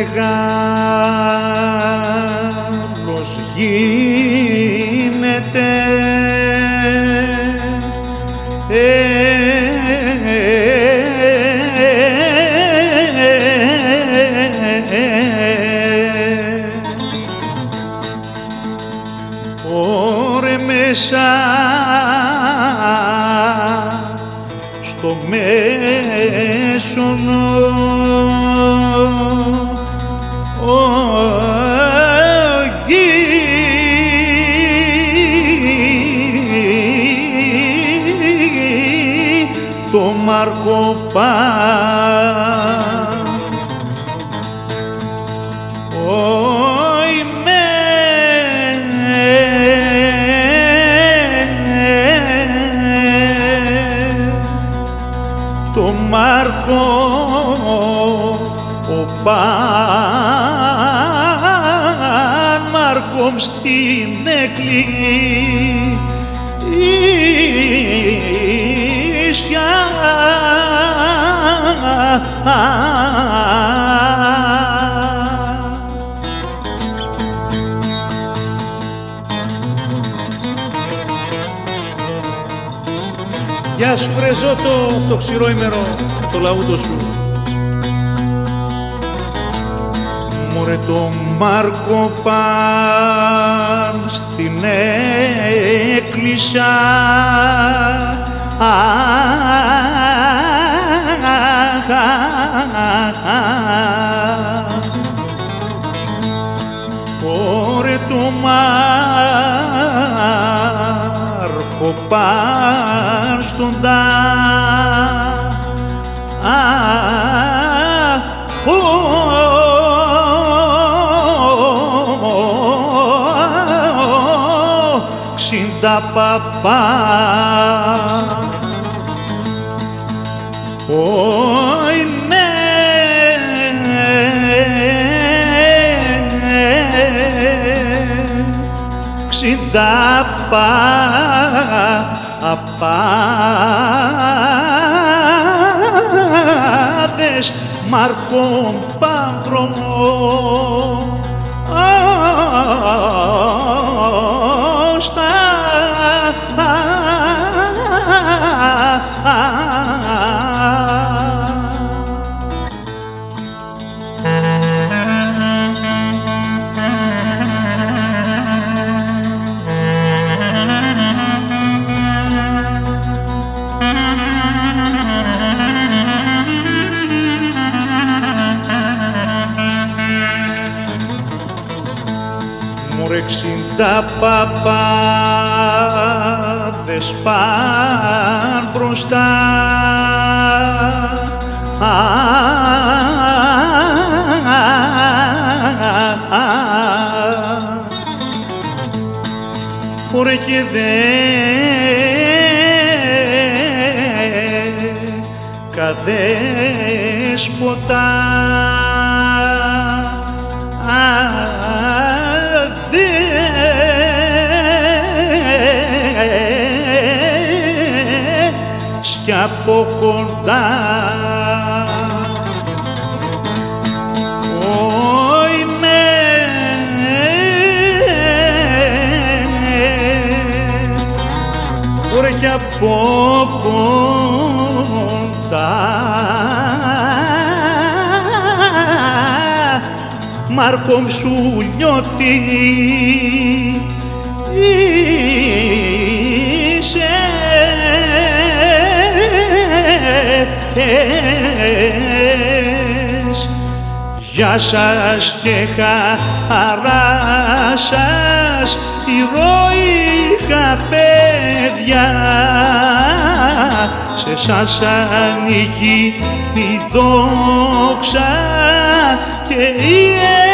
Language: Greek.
μεγάλος γίνεται ωρε μέσα στο μέσονο το Μαρκοπάν το Μάρκο ο Παν Μάρκομ στην εκκλησιά Γεια σου βρε Ζώτο, το ξηρόημερο, το λαούτο σου. Μωρέ το Μάρκο Παν στην έκκλησα Ωρε το Μάρκο Παν στον ξήντα παπά όι ναι ξήντα απάδες Μάρκον Πάνδρομο στα Μωρέ ξήντα παπάδες παν μπροστά Ωρε και δέκαδέσποτα κι από κοντά όι με ωρε κι από κοντά Μάρκομ σου λιώτη είσαι Γεια σας και χαρά σας ηρώικα παιδιά σε εσάς ανήκει η δόξα και η